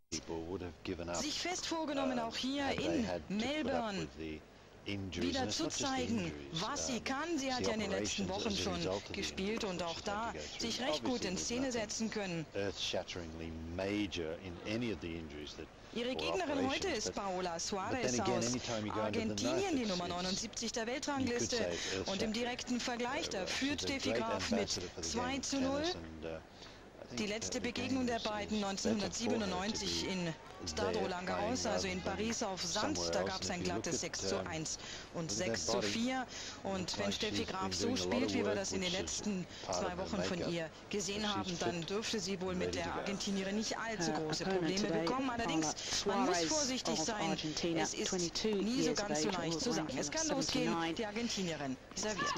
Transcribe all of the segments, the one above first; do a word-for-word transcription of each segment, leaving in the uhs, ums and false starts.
sich fest vorgenommen, auch hier in Melbourne wieder zu zeigen, was sie kann. Sie hat ja in den letzten Wochen schon gespielt und auch da sich recht gut in Szene setzen können. Ihre Gegnerin heute ist Paola Suarez aus Argentinien, die Nummer neunundsiebzig der Weltrangliste. Und im direkten Vergleich, da führt Steffi Graf mit zwei zu null. Die letzte Begegnung der beiden neunzehnhundertsiebenundneunzig in Stade Roland-Garros, also in Paris auf Sand, da gab es ein glattes sechs zu eins und sechs zu vier. Und wenn Steffi Graf so spielt, wie wir das in den letzten zwei Wochen von ihr gesehen haben, dann dürfte sie wohl mit der Argentinierin nicht allzu große Probleme bekommen. Allerdings, man muss vorsichtig sein. Es ist nie so ganz so leicht zu sagen. Es kann losgehen, die Argentinierin serviert.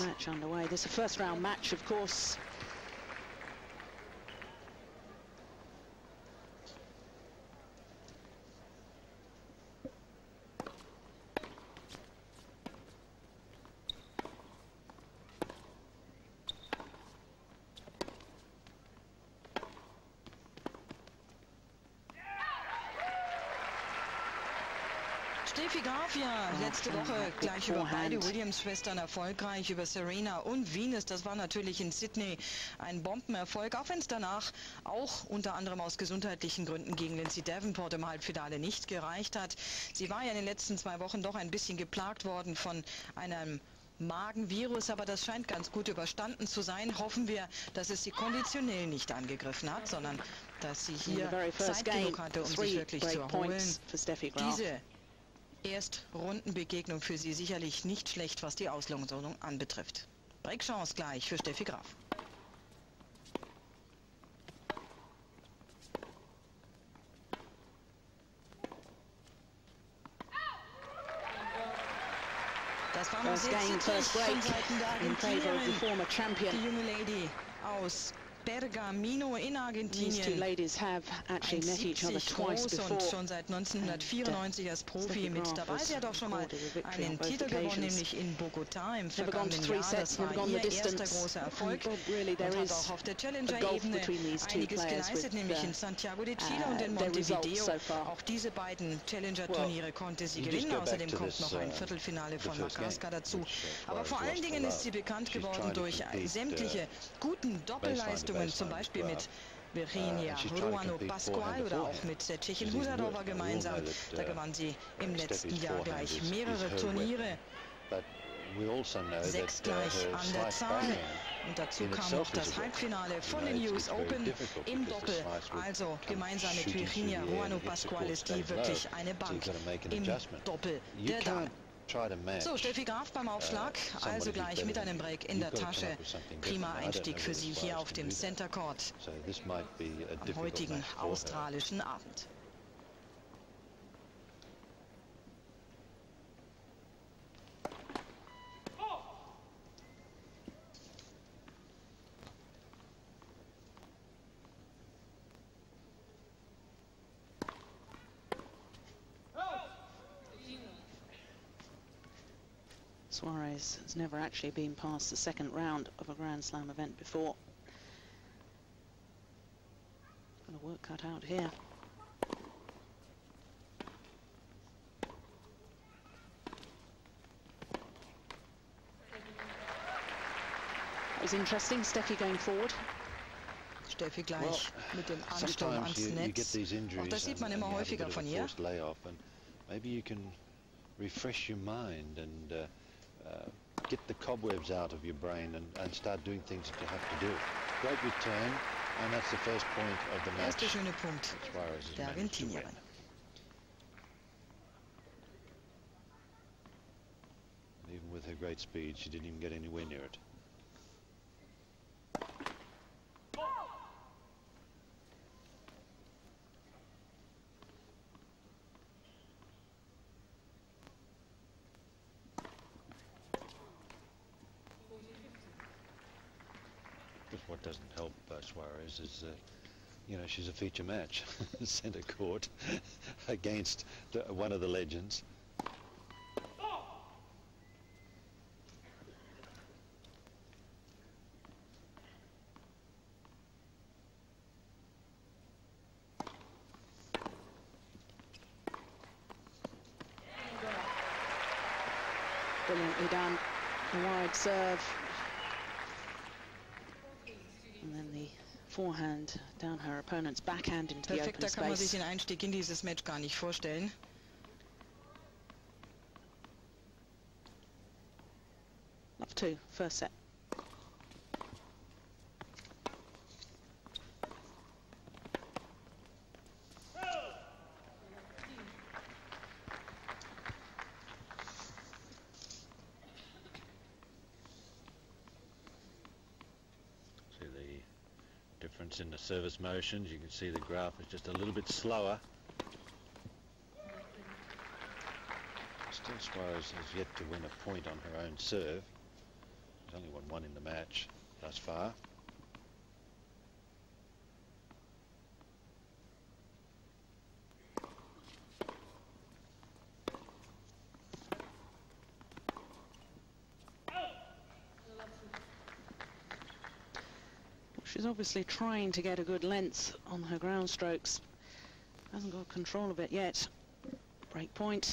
Steffi Graf ja letzte Woche gleich über beide Williams-Schwestern erfolgreich, über Serena und Venus. Das war natürlich in Sydney ein Bombenerfolg, auch wenn es danach auch unter anderem aus gesundheitlichen Gründen gegen Lindsay Davenport im Halbfinale nicht gereicht hat. Sie war ja in den letzten zwei Wochen doch ein bisschen geplagt worden von einem Magenvirus, aber das scheint ganz gut überstanden zu sein. Hoffen wir, dass es sie konditionell nicht angegriffen hat, sondern dass sie hier Zeit genug hatte, um sich wirklich zu erholen. Diese Erstrundenbegegnung für sie sicherlich nicht schlecht, was die Auslosung anbetrifft. Breakchance gleich für Steffi Graf. Das war noch sehr zittrig von Seiten der Argentinierin, die junge Lady aus Pergamino in Argentinien, eins siebzig groß und schon seit neunzehnhundertvierundneunzig als Profi mit dabei. Sie hat auch schon mal einen Titel gewonnen, nämlich in Bogotá im vergangenen Jahr. Das war ihr erster großer Erfolg und hat auch auf der Challenger-Ebene einiges geleistet, nämlich in Santiago de Chile und in Montevideo. Auch diese beiden Challenger-Turniere konnte sie gewinnen. Außerdem kommt noch ein Viertelfinale von Makarska dazu. Aber vor allen Dingen ist sie bekannt geworden durch sämtliche guten Doppelleistungen, zum Beispiel mit Virginia Ruano Pascual oder auch mit der Tschechin Husarova gemeinsam. Da gewann sie im letzten Jahr gleich mehrere Turniere. Sechs gleich an der Zahl. Und dazu kam noch das Halbfinale von den U S Open im Doppel. Also gemeinsam mit Virginia Ruano Pascual ist die wirklich eine Bank im Doppel der Damen. So, Steffi Graf beim Aufschlag, also gleich mit einem Break in der Tasche. Prima Einstieg für sie hier auf dem Center Court am heutigen australischen Abend. Suarez has never actually been past the second round of a Grand Slam event before. Got a work cut out here. That was interesting. Steffi going forward. Steffi gleich mit dem Ansturm ans Netz. Auch das sieht man immer häufiger von ihr. Maybe you can refresh your mind and uh, uh, get the cobwebs out of your brain and, and start doing things that you have to do. Great return, and that's the first point of the match. Erster schöne Punkt der Argentinierin. Even with her great speed, she didn't even get anywhere near it. But what doesn't help uh, Suarez is, uh, you know, she's a feature match, centre court, against the, one of the legends. Brilliantly done. A wide serve. And then the forehand down her opponent's backhand into the open Perfekter kann man sich space. den Einstieg in dieses Match gar nicht vorstellen. Love two, first set. Difference in the service motions. You can see the graph is just a little bit slower. Still, Suarez has yet to win a point on her own serve. She's only won one in the match thus far. She's obviously trying to get a good length on her ground strokes. Hasn't got control of it yet. Break point.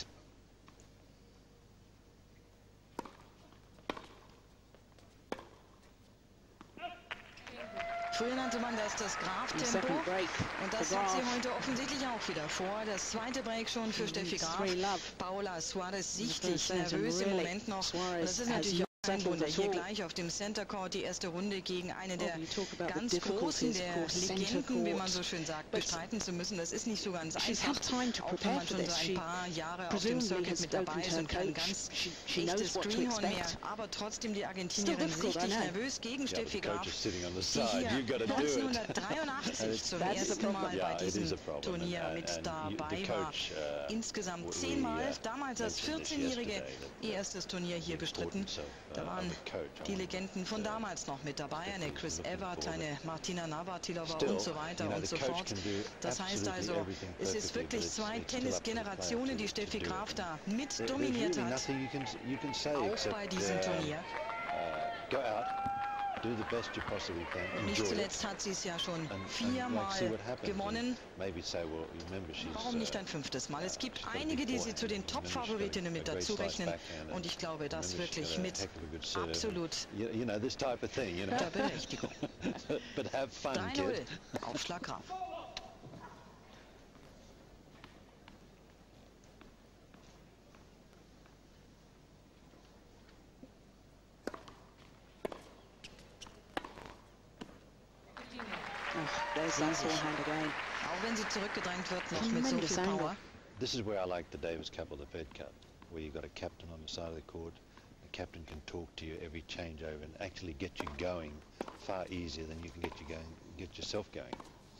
Früher nannte man das das Graf-Tempo. Und das hat sie heute offensichtlich auch wieder vor. Das zweite Break schon für Steffi Graf. Paola Suarez sichtlich nervös im Moment noch. Und das ist natürlich auch kein Wunder. Hier gleich auf dem Center Court die erste Runde gegen eine der ganz Großen, der Legenden, wie man so schön sagt, bestreiten zu müssen. Das ist nicht so ganz einfach, auch wenn man schon so ein paar Jahre auf dem Circuit mit dabei ist und kein ganz echtes Greenhorn mehr. Aber trotzdem die Argentinierin sichtlich nervös gegen Steffi Graf, die hier neunzehnhundertdreiundachtzig zum ersten Mal bei diesem Turnier mit dabei war. Insgesamt zehnmal, damals als vierzehnjährige ihr erstes Turnier hier bestritten. Da waren die Legenden von damals noch mit dabei, eine Chris Evert, eine Martina Navratilova und so weiter und so fort. Das heißt also, es ist wirklich zwei Tennisgenerationen, die Steffi Graf da mit dominiert hat, auch bei diesem Turnier. Do the best you possibly can. Nicht zuletzt hat sie es ja schon viermal gewonnen. Warum nicht ein fünftes Mal? Es gibt einige, die sie zu den Top-Favoritinnen mit dazu rechnen. Und ich glaube, das wirklich mit absolut der Berechtigung. drei null, Aufschlag Graf. Auch wenn sie zurückgedrängt wird, noch mit so viel Power. This is where I like the Davis Cup or the Fed Cup, where you've got a captain on the side of the court. The captain can talk to you every changeover and actually get you going far easier than you can get you going, get yourself going.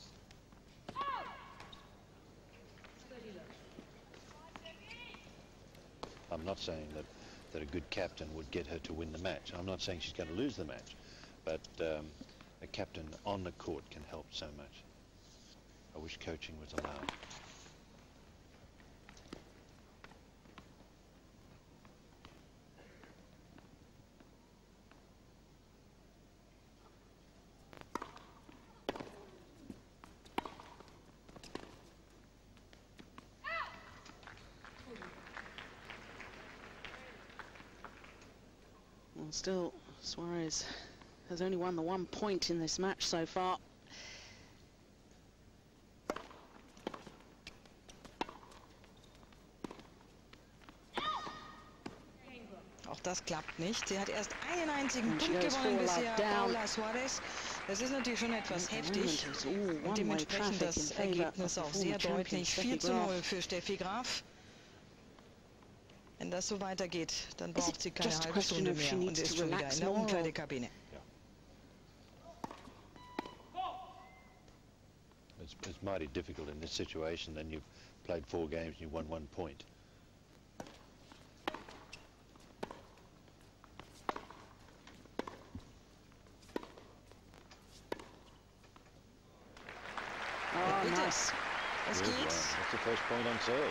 I'm not saying that that a good captain would get her to win the match. I'm not saying she's going to lose the match, but um, a captain on the court can help so much. I wish coaching was allowed. Well, still, Suarez has only won the one point in this match so far. Auch das klappt nicht. Sie hat erst einen einzigen Punkt gewonnen bisher, Paola Suarez. Das ist natürlich schon etwas heftig und dementsprechend das Ergebnis auch sehr deutlich. vier zu null für Steffi Graf. Wenn das so weitergeht, dann braucht sie keine halbe Stunde mehr und ist schon wieder in der Umkleidekabine. It's, it's mighty difficult in this situation. Then you've played four games and you won one point. Oh, nice. Es geht. That's the first point on serve.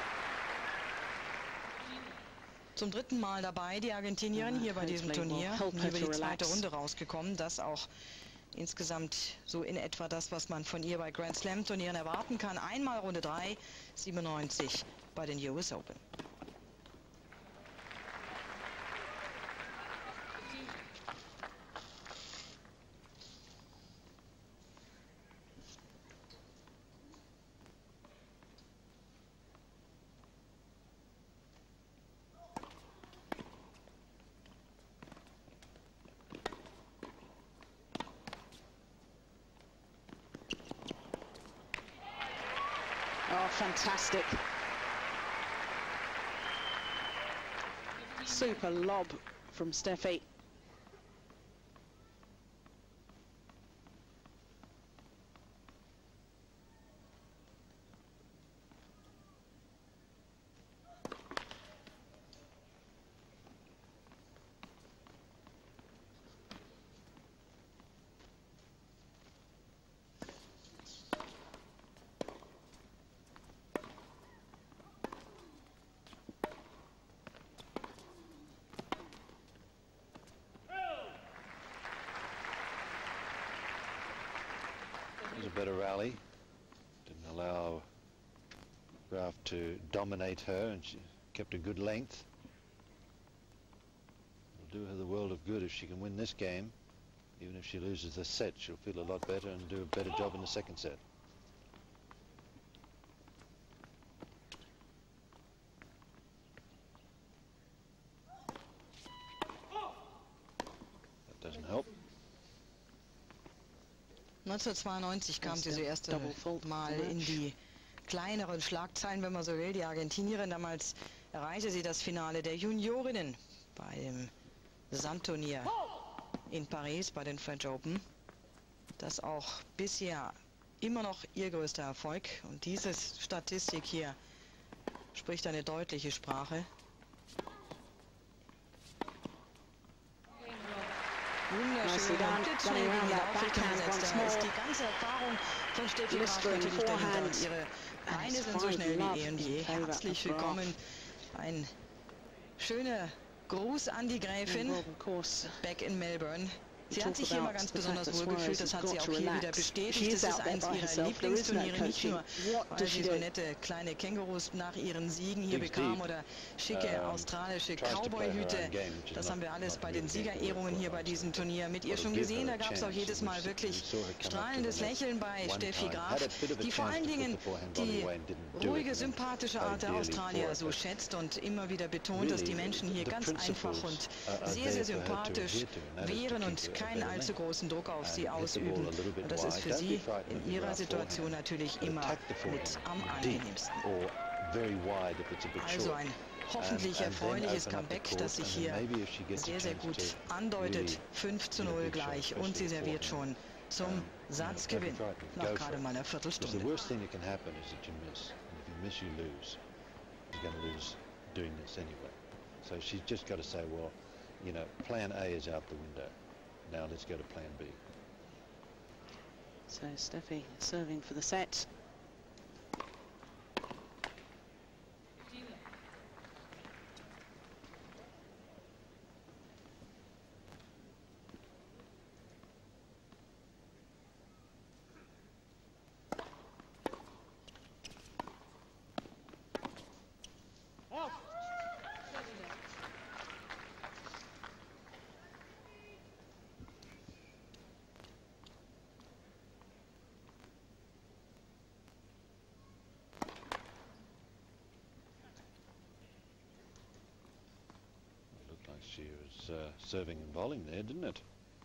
Zum dritten Mal dabei, die Argentinierin hier bei diesem Turnier. Hier über die zweite Runde rausgekommen. Das auch insgesamt so in etwa das, was man von ihr bei Grand Slam Turnieren erwarten kann. Einmal Runde drei, siebenundneunzig bei den U S Open. Oh, fantastic. Super lob from Steffi. A better rally, didn't allow Graf to dominate her, and she kept a good length. It'll do her the world of good if she can win this game. Even if she loses the set, she'll feel a lot better and do a better job in the second set. That doesn't help. neunzehnhundertzweiundneunzig kam sie so erste Mal in die kleineren Schlagzeilen, wenn man so will. Die Argentinierin, damals erreichte sie das Finale der Juniorinnen bei dem Sandturnier in Paris bei den French Open. Das auch bisher immer noch ihr größter Erfolg. Und diese Statistik hier spricht eine deutliche Sprache. Wunderschön. Blitzschnell in die Laufrichtung gesetzt. Da ist die ganze Erfahrung von Steffi Graf natürlich dahinter. Und ihre Beine sind so schnell wie eh und je. Herzlich willkommen. Ein schöner Gruß an die Gräfin. Back in Melbourne. Sie hat sich hier immer ganz besonders wohl gefühlt, das hat sie auch hier wieder bestätigt. Das ist eins ihrer Lieblingsturniere, nicht nur, weil sie so nette kleine Kängurus nach ihren Siegen hier bekam oder schicke australische Cowboy-Hüte. Das haben wir alles bei den Siegerehrungen hier bei diesem Turnier mit ihr schon gesehen. Da gab es auch jedes Mal wirklich strahlendes Lächeln bei Steffi Graf, die vor allen Dingen die ruhige, sympathische Art der Australier so schätzt und immer wieder betont, dass die Menschen hier ganz einfach und sehr, sehr sympathisch wären und keinen allzu großen Druck auf sie ausüben. Und das ist für sie in ihrer Situation natürlich immer mit am angenehmsten. Also ein hoffentlich erfreuliches Comeback, das sich hier sehr, sehr gut andeutet. fünf zu null gleich und sie serviert schon zum Satzgewinn nach gerade mal einer Viertelstunde. So she's just got to say, well, you know, plan A is out the window. Now let's go to plan B. So Steffi serving for the set. She was uh, serving and bowling there, didn't it?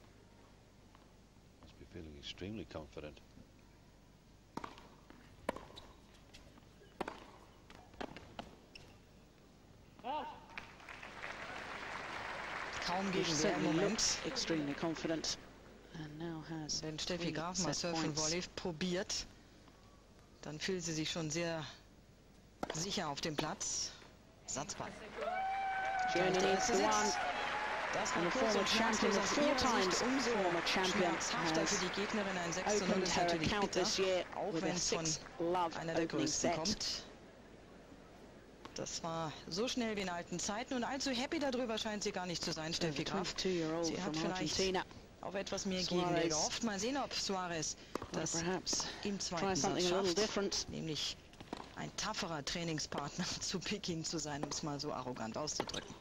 Must be feeling extremely confident. Kaum Gegenwehr im Moment. Extremely confident. And now has Wenn Steffi Graf mal Surf und Volley probiert, dann fühlt sie sich schon sehr sicher auf dem Platz. Satzball. She only needs the one. Das war kurz und schmerzlos aus ihrer Sicht umso schmerzhafter für die Gegnerin. Ein sechs zu null ist natürlich bitter, auch wenn es von einer der größten kommt. Das war so schnell wie in alten Zeiten und allzu happy darüber scheint sie gar nicht zu sein, Steffi Graf. Sie hat vielleicht auf etwas mehr Gegenwehr gehofft. Mal sehen, ob Suarez das im zweiten Satz schafft, nämlich ein tapferer Trainingspartner zu Peking zu sein, um es mal so arrogant auszudrücken.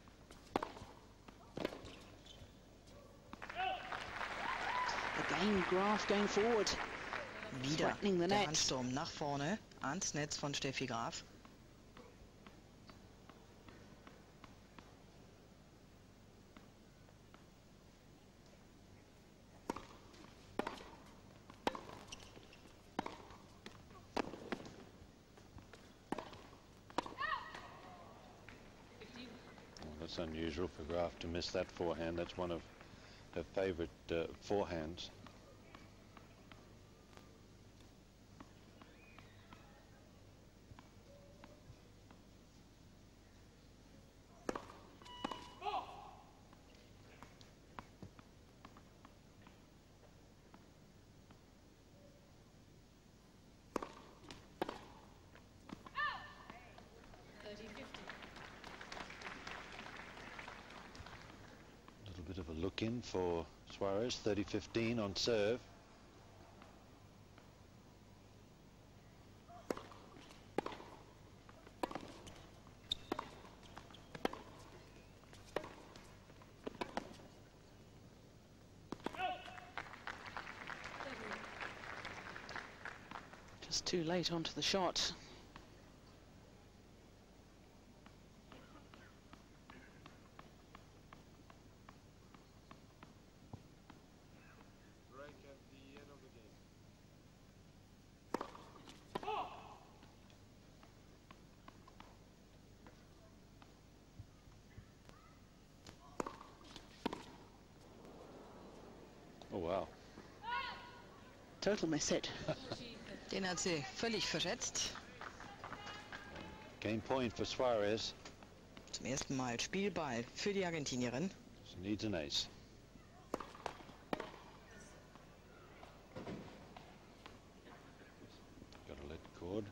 Again, Graf going forward. Wieder der Ansturm nach vorne ans Netz von Steffi Graf. That's unusual for Graf to miss that forehand. That's one of her favourite uh, forehands. Bit of a look in for Suarez. Thirty fifteen on serve. Just too late onto the shot. Oh wow. Total miss it. Den hat sie völlig verschätzt. Game point for Suarez. Zum ersten Mal Spielball für die Argentinierin. She needs an ace. Got to let cord.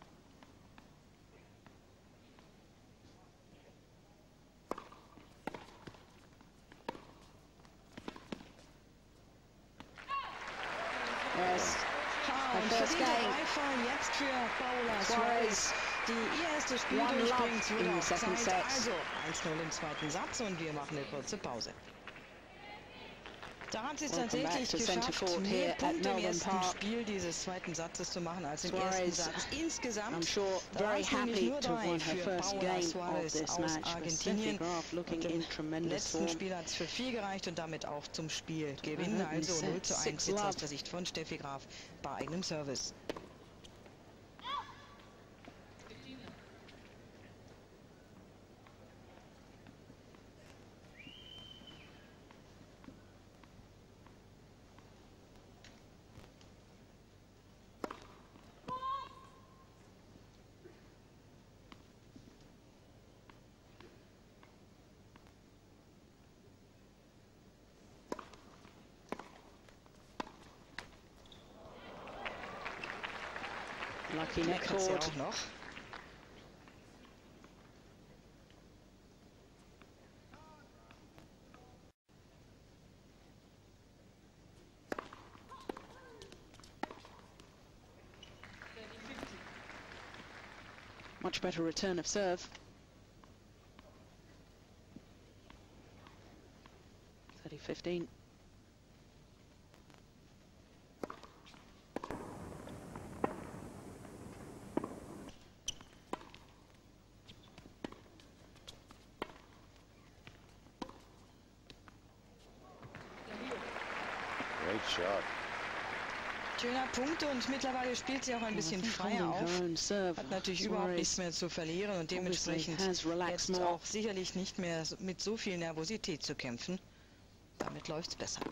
Yes. Ha, und first verdienter game. Beifall jetzt für Paula Suarez. Suarez, die ihr erstes Spiel One durchbringt. love Wurde in auch second Zeit. set. Also eins null im zweiten Satz und wir machen eine kurze Pause. Da hat sie es Welcome back tatsächlich to centre geschafft, court mehr here at Punkte im Melbourne ersten Park. Spiel dieses zweiten Satzes zu machen als im Suarez, ersten Satz insgesamt. I'm sure Da very waren es nämlich happy nur to have drei won her für first Paula game of Suarez this aus match, but Steffi Argentinien. Graf looking Und im in tremendous letzten form. Spiel hat es für vier gereicht und damit auch zum Spielgewinn. Mhm, Also set, null zu eins six jetzt aus love. der Sicht von Steffi Graf bei eigenem Service. Lucky Hier net kann sie cord. auch noch. Much better return of serve. thirty fifteen. Great shot. Schöner Punkt und mittlerweile spielt sie auch ein bisschen freier auf. Hat natürlich überhaupt nichts mehr zu verlieren und dementsprechend jetzt auch sicherlich nicht mehr mit so viel Nervosität zu kämpfen. Damit läuft's besser.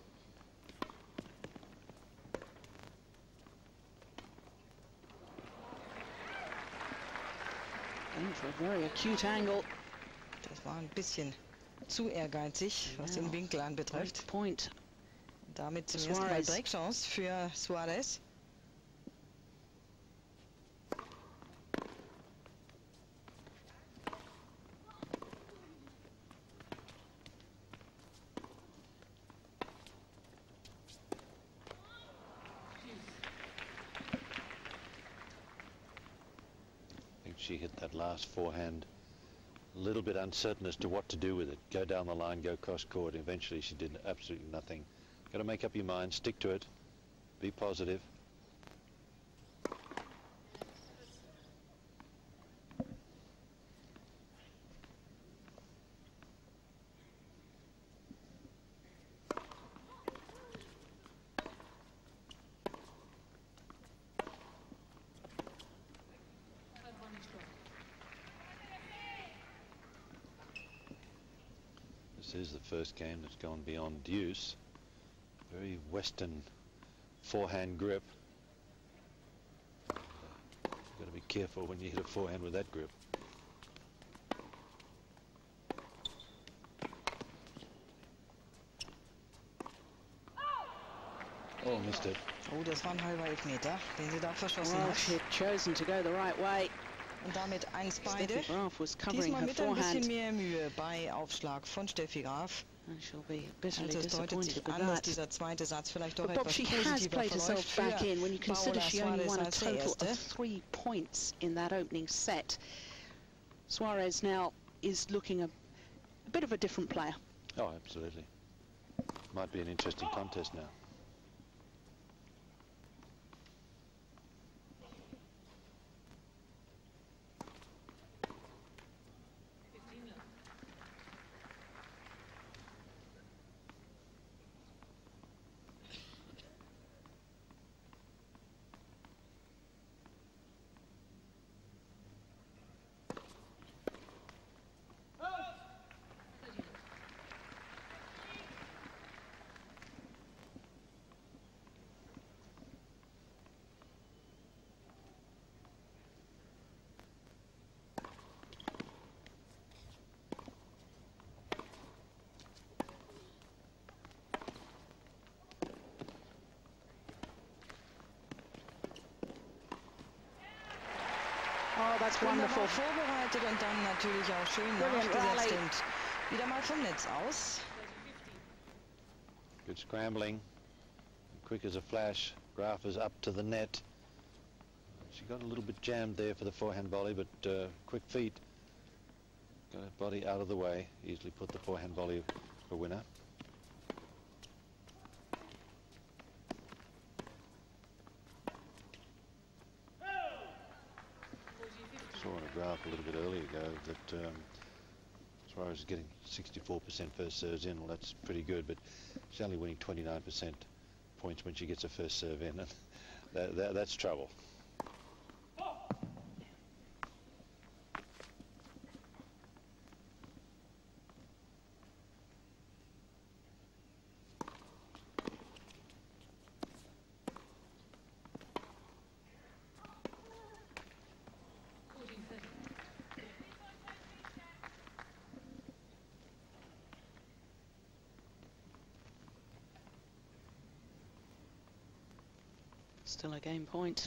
For a very acute angle. Das war ein bisschen zu ehrgeizig, was den Winkel anbetrifft. Point. Damit zum ersten Mal Breakchance für Suarez. I think she hit that last forehand a little bit uncertain as to what to do with it. Go down the line, go cross court. Eventually she did absolutely nothing. Got to make up your mind, stick to it, be positive. This is the first game that's gone beyond deuce. Very Western forehand grip. You've got to be careful when you hit a forehand with that grip. Oh, missed it. Oh, das war ein halber Elfmeter, den sie da verschossen Well, hat. she had chosen to go the right way. Und damit eins beide. Steffi Graf was covering Diesmal her mit ein bisschen forehand. mehr Mühe bei Aufschlag von Steffi Graf. And she'll be bitterly Also es deutet disappointed sich with an, dass that. dieser zweite Satz vielleicht doch But Bob, etwas she has positiver played herself verläuft back für in when you consider Paola she only Suarez won a als total Erste. of three points in that opening set. Suarez now is looking a, a bit of a different player. Oh, absolutely. Might be an interesting contest now. Oh, that's wonderful. Wunderbar vorbereitet und dann natürlich auch schön Brilliant nachgesetzt rally. und wieder mal vom Netz aus. Good scrambling. Quick as a flash. Graf is up to the net. She got a little bit jammed there for the forehand volley, but uh, quick feet. Got her body out of the way. Easily put the forehand volley for winner. Saw on a graph a little bit earlier ago that um, Suarez is getting sixty-four percent first serves in. Well, that's pretty good, but she's only winning twenty-nine percent points when she gets her first serve in, and that, that, that's trouble. Still a game point.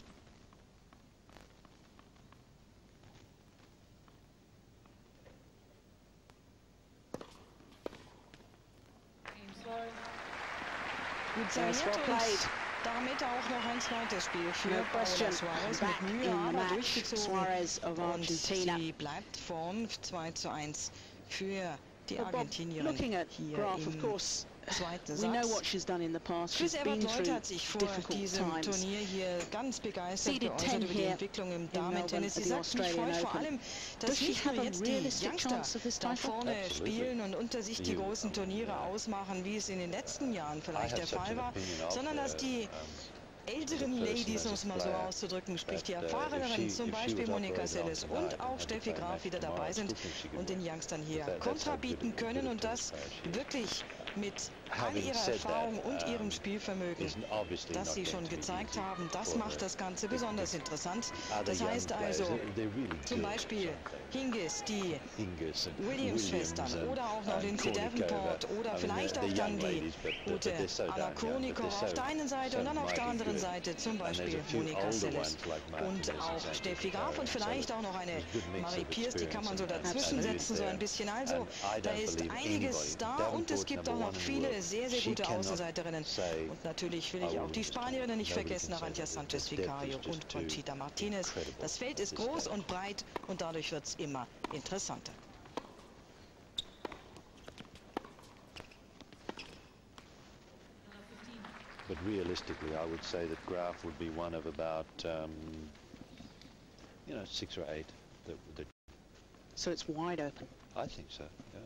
Gut serviert well played. und damit auch noch ein zweites Spiel für No Paola question. Suarez Back mit in Mühe, the aber match. durchgezogen. Suarez of Und Argentina. sie bleibt vorn zwei zu eins für die Well, Bob, Argentinierin looking at hier Graf, of im course, zweiten we know Satz. what she's done in the past. Chris She's been Evert Lloyd through hat sich vor difficult diesem times. Turnier hier ganz begeistert Seeded geäußert ten über die here Entwicklung im in Damen-Tennis. Sie Melbourne at the sagt, mich freut Australian vor Open. allem, Does dass she nicht nur have a jetzt die realistic Youngster chance of this da title? vorne Absolutely. spielen und unter sich die You, großen Turniere um, ausmachen, wie es in den letzten Jahren I vielleicht have der such Fall an war, opinion of, sondern dass uh, die um, älteren Ladies, um es mal so auszudrücken, sprich die Erfahreneren, zum Beispiel Monika Seles und auch Steffi Graf wieder dabei sind und den Youngstern hier Kontra bieten können und das wirklich mit all ihrer Erfahrung und ihrem Spielvermögen, das sie schon gezeigt haben. Das macht das Ganze besonders interessant. Das heißt also zum Beispiel Hingis, die Williams-Schwestern oder auch noch Lindsay Davenport oder vielleicht auch dann die gute Anna Kurnikova auf der einen Seite und dann auf der anderen Seite zum Beispiel Monika Seles und auch Steffi Graf und vielleicht auch noch eine Marie Pierce, die kann man so dazwischen setzen, so ein bisschen. Also da ist einiges da und es gibt auch noch viele sehr, sehr gute Außenseiterinnen. Und natürlich will ich auch die Spanierinnen nicht vergessen, Arantxa Sánchez Vicario und Conchita Martinez. Das Feld ist groß und breit und dadurch wird es immer interessanter. But realistically, I would say that Graf would be one of about, um, you know, six or eight. That, that So it's wide open. I think so. Yeah.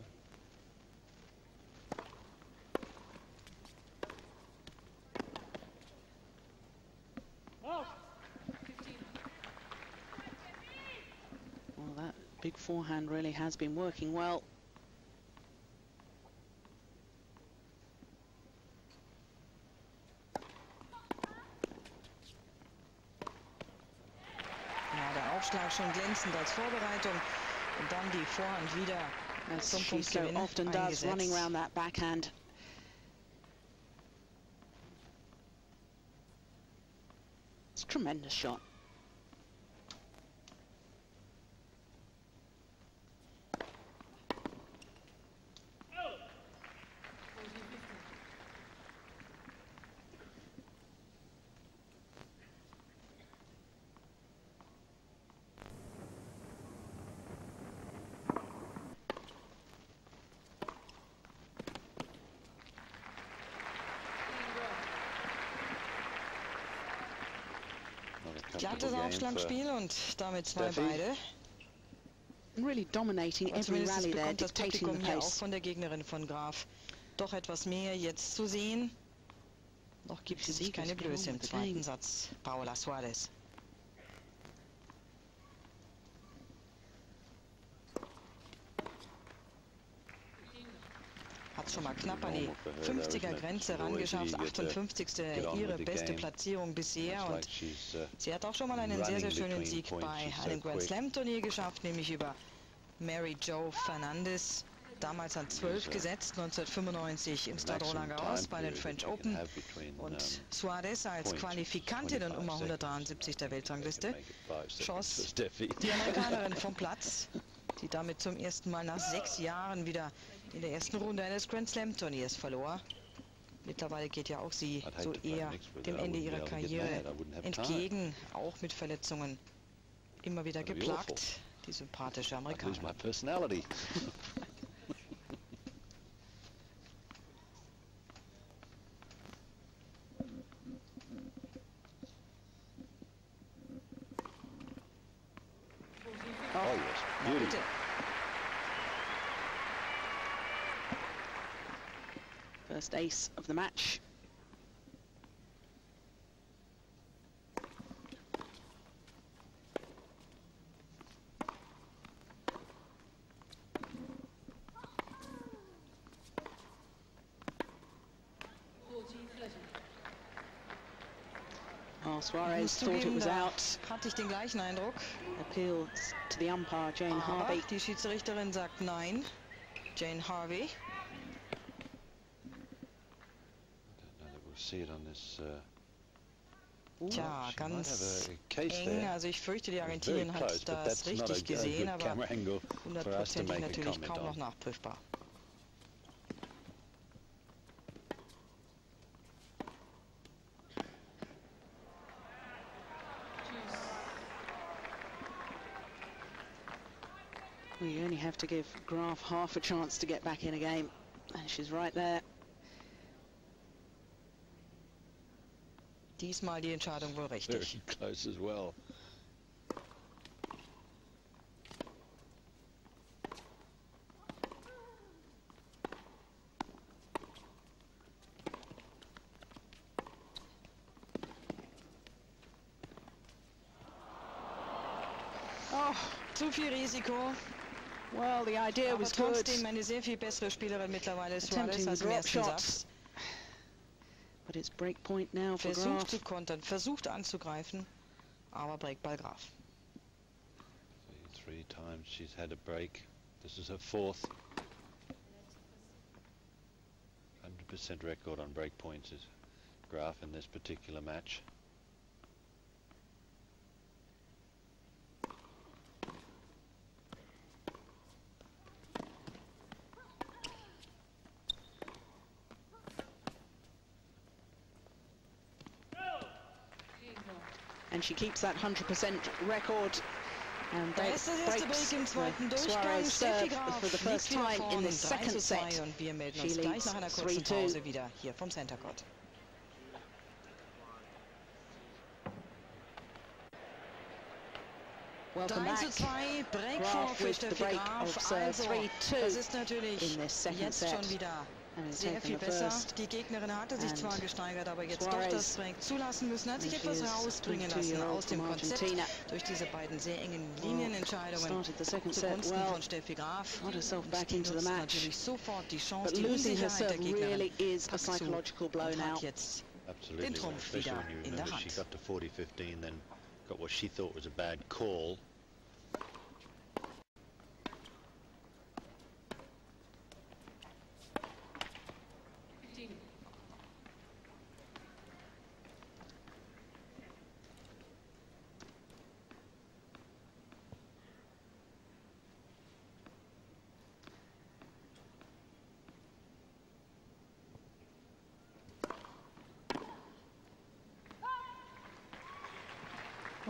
Well, that big forehand really has been working well. schon glänzend als Vorbereitung und dann die Vorhand wieder As zum she so Punktgewinn often does, running around that backhand. It's a tremendous shot. Glattes Aufschlagspiel und damit zwei beide. Really dominating every rally there, das dictating Publikum the hier auch pace. von der Gegnerin von Graf doch etwas mehr jetzt zu sehen. Noch gibt es sich keine Blöße im zweiten Satz. Paula Suarez. Hat schon mal knapp an die fünfziger Grenze rangeschafft, achtundfünfzigste ihre beste Platzierung bisher und sie hat auch schon mal einen sehr, sehr schönen Sieg bei einem Grand Slam Turnier geschafft, nämlich über Mary Jo Fernandez, damals an zwölf gesetzt, neunzehnhundertfünfundneunzig im Stade Roland Garros bei den French Open und Suarez als Qualifikantin und Nummer hundertdreiundsiebzig der Weltrangliste schoss die Amerikanerin vom Platz, die damit zum ersten Mal nach sechs Jahren wieder in der ersten Runde eines Grand Slam Turniers verlor. Mittlerweile geht ja auch sie so eher dem Ende ihrer Karriere entgegen, auch mit Verletzungen immer wieder geplagt, die sympathische Amerikanerin. Oh yes, beauty. First ace of the match. Oh, Suarez thought it was out. Hatte ich den gleichen Eindruck. Appeals to the umpire, Jane Aber Harvey. die Schiedsrichterin sagt nein. Jane Harvey. See it on this, uh, Tja, she ganz might have a case eng. there. Also ich fürchte, die Very Argentinierin close, hat but das that's not a, richtig a gesehen, good aber camera angle for us to hundertprozentig make a natürlich comment kaum noch on. nachprüfbar. We only have to give Graf half a chance to get back in a game, and she's right there. Diesmal die Entscheidung wohl richtig. Very close as well. Oh, zu viel Risiko. Well, the idea Aber was good. trotzdem eine sehr viel bessere Spielerin mittlerweile Suarez Attempting als im drop ersten shots. Satz. But it's break point now for Versucht Graf. zu kontern, versucht anzugreifen, aber Breakball Graf. See, three times she's had a break. This is her fourth. one hundred percent record on break points is Graf in this particular match. And she keeps that one hundred percent record. And Da break, ist das erste breaks Break im zweiten the Durchgang. Suarez Steffi serve Graf for the liegt first wieder time in vorn, the drei second zu zwei set. und wir melden She uns gleich leads nach einer kurzen three two. Pause wieder hier vom Center Court. Welcome drei zu back. zwei, Break Graf vor für with the Steffi break Graf. of serve Also, three two das ist natürlich in this second jetzt set. schon wieder And it's sehr taken viel the besser. first. Die Gegnerin hatte sich And zwar gesteigert, aber jetzt doch Suarez, das Break zulassen müssen, hat sich and she etwas is rausbringen lassen twenty-two-year-old aus dem from Konzept Argentina. durch diese beiden sehr engen Well, Linienentscheidungen started the second set zugunsten well, von Steffi Graf. got herself Und back die into the nutzt match. natürlich sofort die Chance, But die losing her Unsicherheit der serve Gegnerin really is a packt zu psychological blow und now. hat jetzt Absolutely, den Trumpf especially wieder when you in der remember she Hand. got to forty fifteen, then got what she thought was a bad call,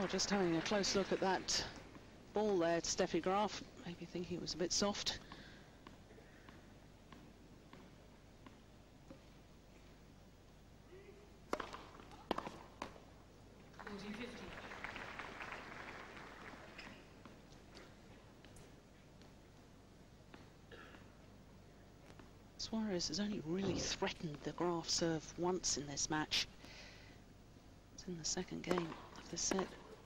Well, just having a close look at that ball there, Steffi Graf, maybe thinking it was a bit soft. Suarez has only really threatened the Graf serve once in this match. It's in the second game of the set.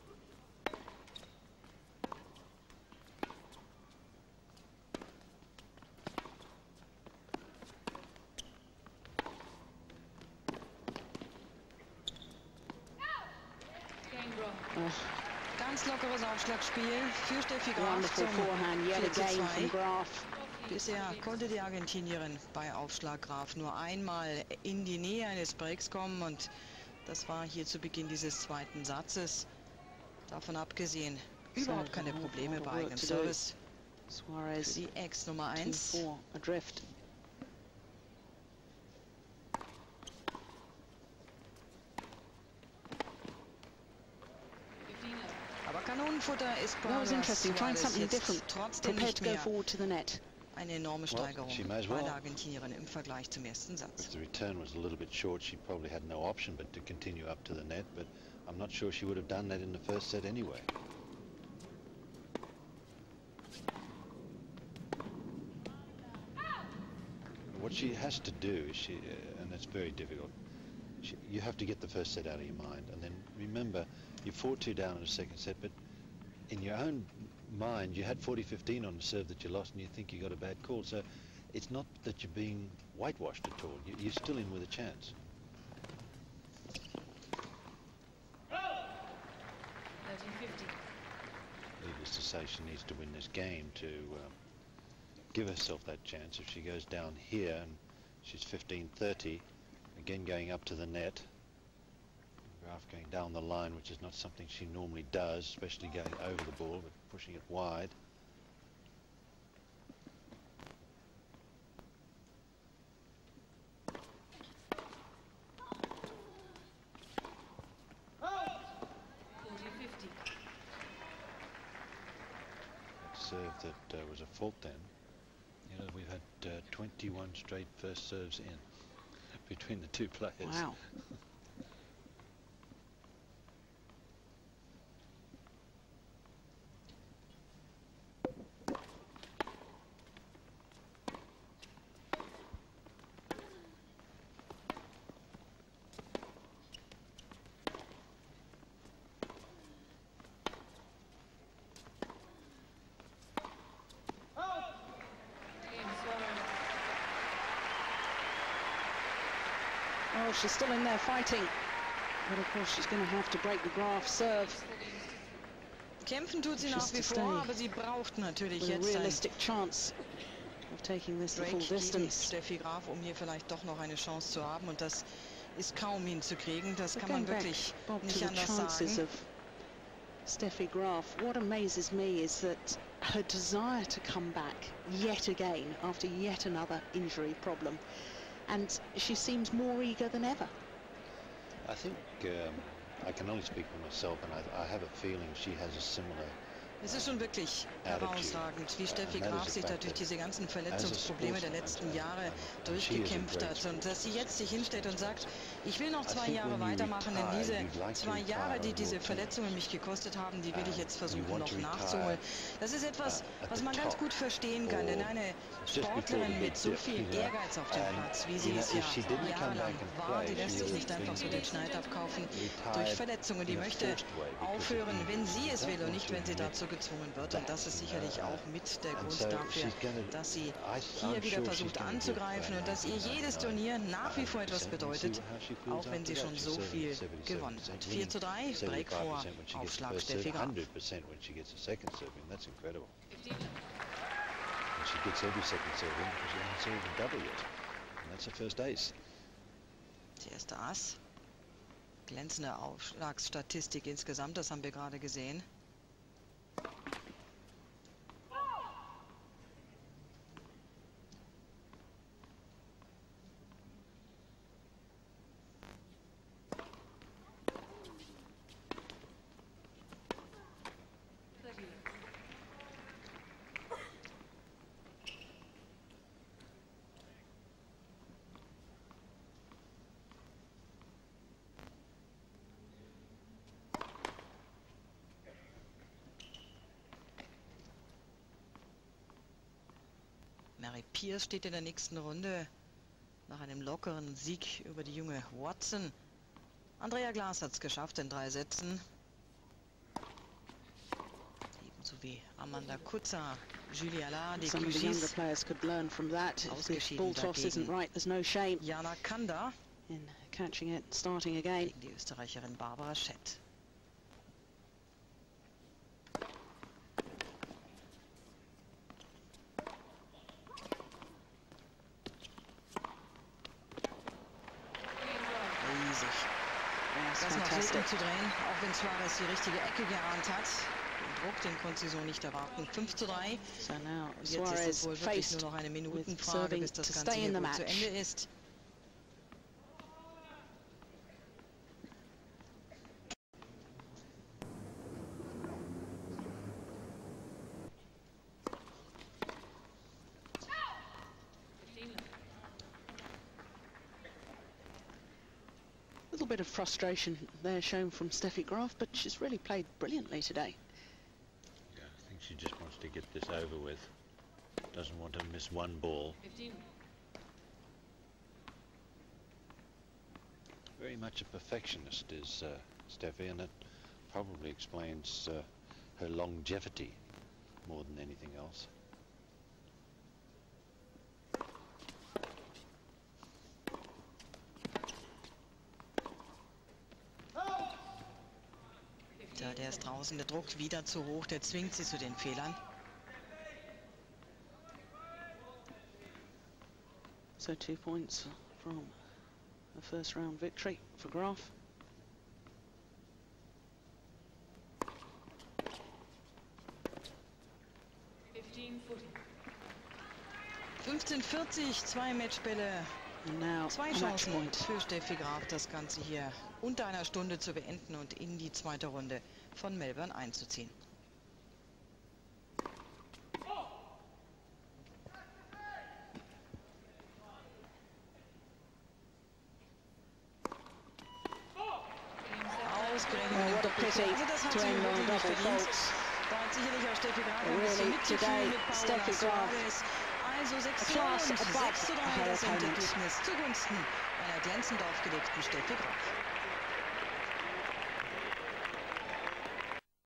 Oh. Ganz lockeres Aufschlagspiel für Steffi Graf. Wonderful forehand yet again from Graf. Bisher konnte die Argentinierin bei Aufschlag Graf nur einmal in die Nähe eines Breaks kommen und das war hier zu Beginn dieses zweiten Satzes. Davon abgesehen, überhaupt keine Probleme bei eigenem Service. Suarez, die Ex Nummer eins. Adrift. Aber Kanonenfutter ist That was interesting, trying something different. Trotzdem Prepared nicht to go mehr. forward to the net. Eine enorme Steigerung well, bei well. der Argentinierin im Vergleich zum ersten Satz. If the return was a little bit short, she probably had no option but to continue up to the net, but I'm not sure she would have done that in the first set anyway. What she has to do is she, uh, and it's very difficult, she, you have to get the first set out of your mind, and then remember you're four two down in the second set, but in your own mind you had forty fifteen on the serve that you lost and you think you got a bad call, so it's not that you're being whitewashed at all. You, you're still in with a chance. Needless to say, she needs to win this game to um, give herself that chance. If she goes down here and she's fifteen thirty, again going up to the net, Graf going down the line, which is not something she normally does, especially going over the ball, but pushing it wide. Serve that uh, was a fault then. You know, we've had uh, twenty-one straight first serves in between the two players. Wow. Oh, she's still in there fighting, but of course she's going to have to break the Graf serve. Kämpfen tut sie nach wie vor, aber sie braucht natürlich With a jetzt ein realistic chance of taking this the full Break gegen distance. Steffi Graf, um hier vielleicht doch noch eine Chance zu haben, und das ist kaum hinzukriegen. Das But kann man going wirklich back, Bob, to nicht the anders chances sagen. of Steffi Graf, what amazes me is that her desire to come back yet again after yet another injury problem, and she seems more eager than ever. I think um, I can only speak for myself, and I, I have a feeling she has a similar. Es ist schon wirklich herausragend, wie Steffi Graf sich da durch diese ganzen Verletzungsprobleme der letzten Jahre durchgekämpft hat, und dass sie jetzt sich hinstellt und sagt, ich will noch zwei Jahre weitermachen, denn diese zwei Jahre, die diese Verletzungen mich gekostet haben, die will ich jetzt versuchen noch nachzuholen. Das ist etwas, was man ganz gut verstehen kann, denn eine Sportlerin mit so viel Ehrgeiz auf dem Platz, wie sie es ja jahrelang war, die lässt sich nicht einfach so den Schneid abkaufen durch Verletzungen. Die möchte aufhören, wenn sie es will und nicht, wenn sie dazu gezwungen wird, und das ist sicherlich auch mit der Grund dafür, dass sie hier wieder versucht anzugreifen und dass ihr jedes Turnier nach wie vor etwas bedeutet, auch wenn sie schon so viel gewonnen hat. vier zu drei, Break vor Aufschlag Steffi Graf. Das erste Ass. Glänzende Aufschlagsstatistik insgesamt, das haben wir gerade gesehen. Mary Pierce steht in der nächsten Runde nach einem lockeren Sieg über die junge Watson. Andrea Glas hat es geschafft in drei Sätzen. Ebenso wie Amanda Kutzer, Julia La, die Some of the younger players could learn from that. If the ball toss isn't right, there's no shame Jana Kanda in catching it, starting again. gegen die Österreicherin Barbara Schett. Das noch so umzudrehen, auch wenn Suarez die richtige Ecke geahnt hat. Den Druck, den konnte sie so nicht erwarten. fünf zu drei. So now Jetzt ist es wohl wirklich nur noch eine Minutenfrage, bis das Ganze hier wohl zu Ende ist. A little bit of frustration there shown from Steffi Graf, but she's really played brilliantly today. Yeah, I think she just wants to get this over with. Doesn't want to miss one ball. fifteen. Very much a perfectionist is uh, Steffi, and it probably explains uh, her longevity more than anything else. Ja, der ist draußen, der Druck wieder zu hoch, der zwingt sie zu den Fehlern. So two points from a first round victory for Graf. fünfzehn vierzig, zwei Matchbälle, zwei Chancen für Steffi Graf, das Ganze hier unter einer Stunde zu beenden und in die zweite Runde von Melbourne einzuziehen. Ausgerechnet mit Doppelkick. Also das hat sie wirklich nicht verdient. Da hat sicherlich auch Steffi Graf ein bisschen mitgefühlt mit Paula Suarez. Also sechs zu drei, sechs zu drei, das Endergebnis zugunsten einer glänzend aufgelegten Steffi Graf.